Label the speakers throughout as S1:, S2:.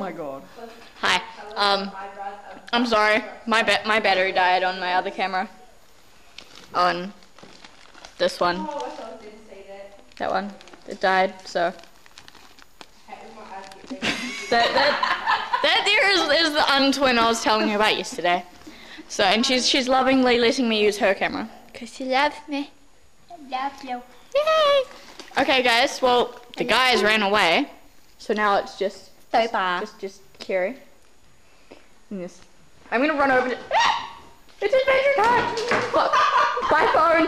S1: my god.
S2: Hi. I'm sorry. My battery died on my other camera. On this one. That one. It died, so. That there is the untwin I was telling you about yesterday. So, and she's lovingly letting me use her camera. Because she loves me. I love you. Yay! Okay guys, well, the guys ran away. So now it's just Carrie. And this. I'm gonna run over to it's adventure time! Look, my phone.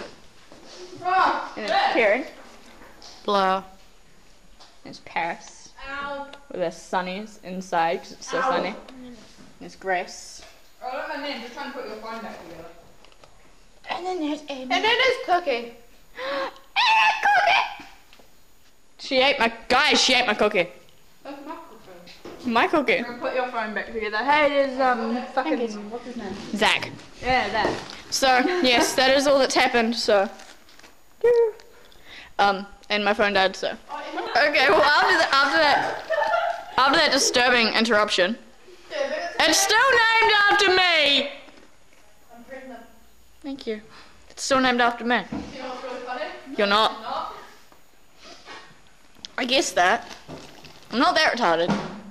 S2: And it's Karen. Hello. And it's Paris.
S1: Ow.
S2: With their sunnies inside because it's so sunny. And it's Grace.
S1: Oh, look at my name, just trying to put your phone back together.
S2: And then there's Amy.
S1: And then there's Cookie.
S2: And Cookie! She ate my cookie.
S1: That's my cookie.
S2: My cookie.
S1: I'm gonna put your phone back together. Hey, there's fucking what's his name?
S2: Zach.
S1: Yeah, that.
S2: So yes, that is all that's happened. So. And my phone died. So. Okay. Well, after that disturbing interruption, it's still named after me.
S1: I'm pregnant.
S2: Thank you. It's still named after me.
S1: You know what's really funny?
S2: You're not. I guess that. I'm not that retarded.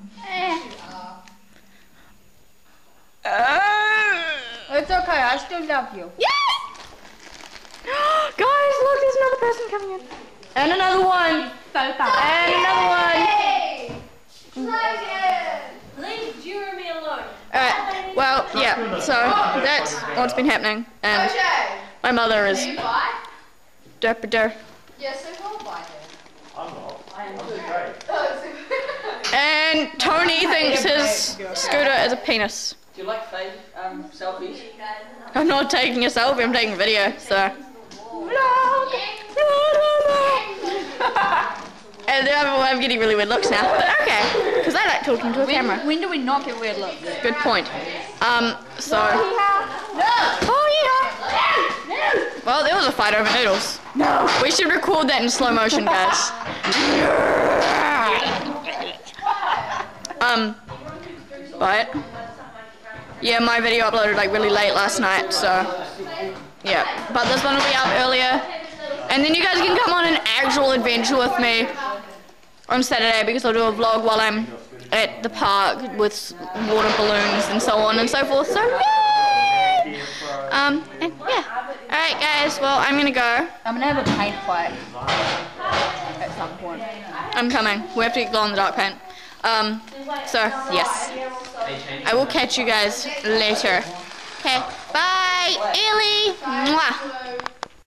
S1: It's okay, I still love you.
S2: Yes! Guys, look, there's another person coming in. And another one. And another one.
S3: Leave Jeremy alone.
S2: Alright, well, yeah, so that's what's been happening. And my mother is derp.
S1: Yes, I will buy it.
S4: I'm not. I'm doing great.
S2: And Tony thinks his scooter is a penis.
S5: Do you like fake selfies?
S2: I'm not taking a selfie, I'm taking a video, so. And I'm getting really weird looks now, but okay, because I like talking to a camera.
S1: When do we not get weird looks?
S2: Good point. So. Oh yeah. Well, there was a fight over noodles. No. We should record that in slow motion, guys. But yeah, my video uploaded like really late last night, so yeah. But this one will be up earlier, and then you guys can come on an actual adventure with me on Saturday because I'll do a vlog while I'm at the park with water balloons and so on and so forth. So yay! And yeah. All right, guys. Well, I'm gonna go.
S1: I'm gonna have a paint fight at some point.
S2: I'm coming. We have to get glow in the dark paint. So yes, I will catch you guys later. Okay, bye, Ellie. Mwah.